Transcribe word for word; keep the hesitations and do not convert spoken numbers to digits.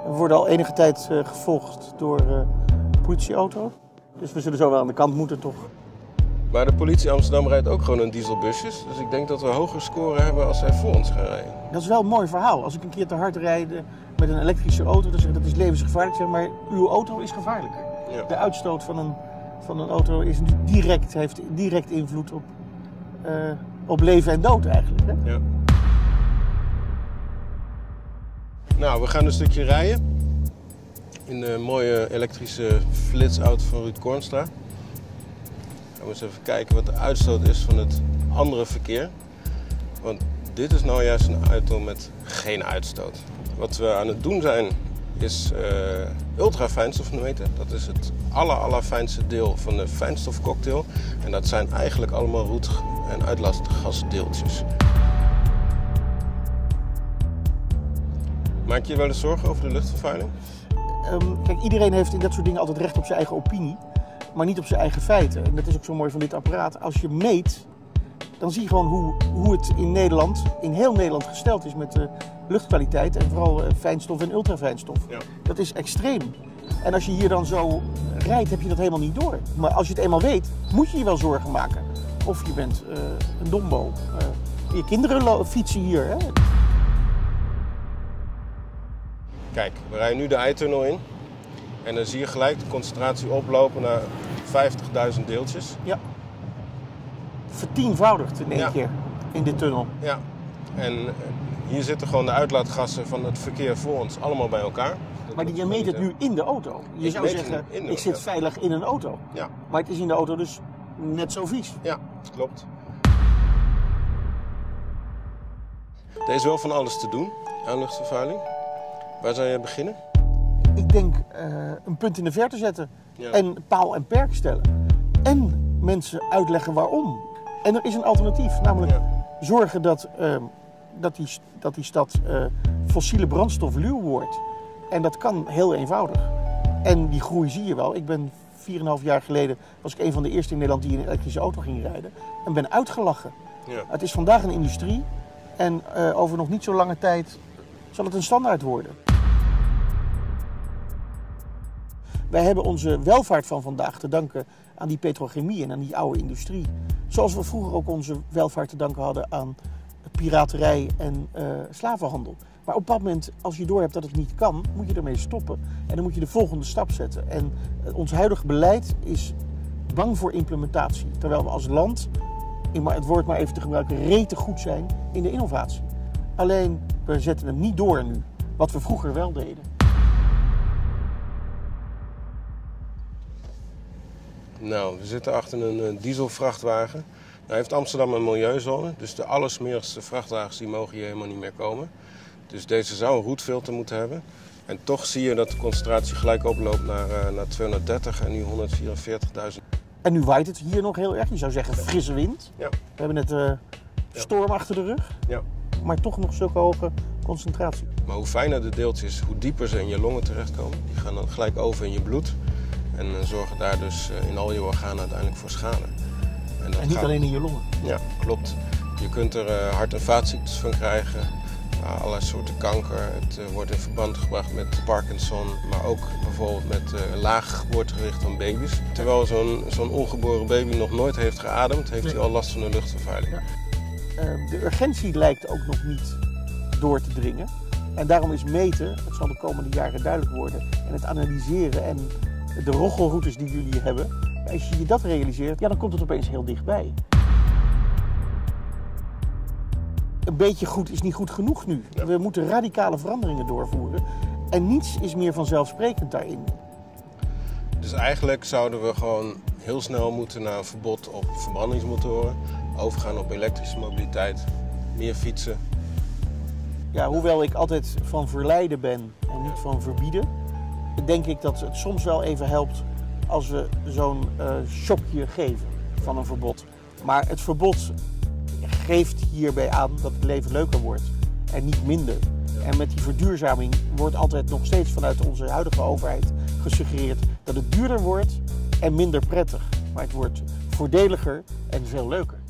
We worden al enige tijd uh, gevolgd door uh, een politieauto. Dus we zullen zo wel aan de kant moeten, toch? Maar de politie Amsterdam rijdt ook gewoon in dieselbusjes. Dus ik denk dat we hoger scoren hebben als zij voor ons gaan rijden. Dat is wel een mooi verhaal. Als ik een keer te hard rijd met een elektrische auto, dan zeg ik dat is levensgevaarlijk. Zeg maar, uw auto is gevaarlijker. Ja. De uitstoot van een, van een auto is direct, heeft direct invloed op, uh, op leven en dood eigenlijk. Hè? Ja. Nou, we gaan een stukje rijden. In de mooie elektrische flitsauto van Ruud Koornstra. Gaan we eens even kijken wat de uitstoot is van het andere verkeer. Want dit is nou juist een auto met geen uitstoot. Wat we aan het doen zijn is uh, ultrafijnstofmeten. Dat is het aller, allerfijnste deel van de fijnstofcocktail. En dat zijn eigenlijk allemaal roet- en uitlaatgasdeeltjes. Maak je je wel eens zorgen over de luchtvervuiling? Um, kijk, iedereen heeft in dat soort dingen altijd recht op zijn eigen opinie, maar niet op zijn eigen feiten. En dat is ook zo mooi van dit apparaat. Als je meet, dan zie je gewoon hoe, hoe het in Nederland, in heel Nederland gesteld is met de luchtkwaliteit en vooral fijnstof en ultrafijnstof. Ja. Dat is extreem. En als je hier dan zo rijdt, heb je dat helemaal niet door. Maar als je het eenmaal weet, moet je je wel zorgen maken. Of je bent uh, een dombo. Uh, je kinderen fietsen hier, hè? Kijk, we rijden nu de eitunnel in. En dan zie je gelijk de concentratie oplopen naar vijftigduizend deeltjes. Ja. Vertienvoudigd in één ja. keer in dit tunnel. Ja. En hier zitten gewoon de uitlaatgassen van het verkeer voor ons allemaal bij elkaar. Dat maar je meet het nu in de auto. Je ik zou zeggen, de, ik zit ja. veilig in een auto. Ja. Maar het is in de auto dus net zo vies. Ja, klopt. Er is wel van alles te doen aan luchtvervuiling. Waar zou je beginnen? Ik denk uh, een punt in de verte zetten. Ja. En paal en perk stellen. En mensen uitleggen waarom. En er is een alternatief. Namelijk ja. zorgen dat, uh, dat, die, dat die stad uh, fossiele brandstofluw wordt. En dat kan heel eenvoudig. En die groei zie je wel. Ik ben vier en een half jaar geleden was ik een van de eerste in Nederland die in een elektrische auto ging rijden. En ben uitgelachen. Ja. Het is vandaag een industrie. En uh, over nog niet zo lange tijd zal het een standaard worden. Wij hebben onze welvaart van vandaag te danken aan die petrochemie en aan die oude industrie. Zoals we vroeger ook onze welvaart te danken hadden aan piraterij en uh, slavenhandel. Maar op een bepaald moment, als je doorhebt dat het niet kan, moet je ermee stoppen. En dan moet je de volgende stap zetten. En uh, ons huidige beleid is bang voor implementatie. Terwijl we als land, in maar het woord maar even te gebruiken, rete goed zijn in de innovatie. Alleen, we zetten hem niet door nu, wat we vroeger wel deden. Nou, we zitten achter een dieselvrachtwagen. Nou heeft Amsterdam een milieuzone, dus de allersmerigste vrachtwagens die mogen hier helemaal niet meer komen. Dus deze zou een roetfilter moeten hebben. En toch zie je dat de concentratie gelijk oploopt naar, uh, naar tweehonderddertig en nu honderdvierenveertigduizend. En nu waait het hier nog heel erg. Je zou zeggen frisse wind. Ja. We hebben net uh, storm ja. achter de rug. Ja. Maar toch nog zulke hoge concentratie. Maar hoe fijner de deeltjes, hoe dieper ze in je longen terechtkomen. Die gaan dan gelijk over in je bloed. En uh, zorgen daar dus uh, in al je organen uiteindelijk voor schade. En, dat en niet gaat... alleen in je longen? Ja, klopt. Je kunt er uh, hart- en vaatziektes van krijgen. Uh, allerlei soorten kanker. Het uh, wordt in verband gebracht met Parkinson. Maar ook bijvoorbeeld met uh, laag geboortegewicht van baby's. Terwijl zo'n zo'n ongeboren baby nog nooit heeft geademd, heeft nee. hij al last van de luchtvervuiling. Ja. Uh, de urgentie lijkt ook nog niet door te dringen. En daarom is meten, het zal de komende jaren duidelijk worden. En het analyseren en de rochelroutes die jullie hebben. Als je je dat realiseert, ja, dan komt het opeens heel dichtbij. Een beetje goed is niet goed genoeg nu. Ja. We moeten radicale veranderingen doorvoeren. En niets is meer vanzelfsprekend daarin. Dus eigenlijk zouden we gewoon heel snel moeten naar een verbod op verbrandingsmotoren. Overgaan op elektrische mobiliteit. Meer fietsen. Ja, hoewel ik altijd van verleiden ben en niet van verbieden, denk ik dat het soms wel even helpt als we zo'n uh, shockje geven van een verbod. Maar het verbod geeft hierbij aan dat het leven leuker wordt en niet minder. Ja. En met die verduurzaming wordt altijd nog steeds vanuit onze huidige overheid gesuggereerd dat het duurder wordt en minder prettig. Maar het wordt voordeliger en veel leuker.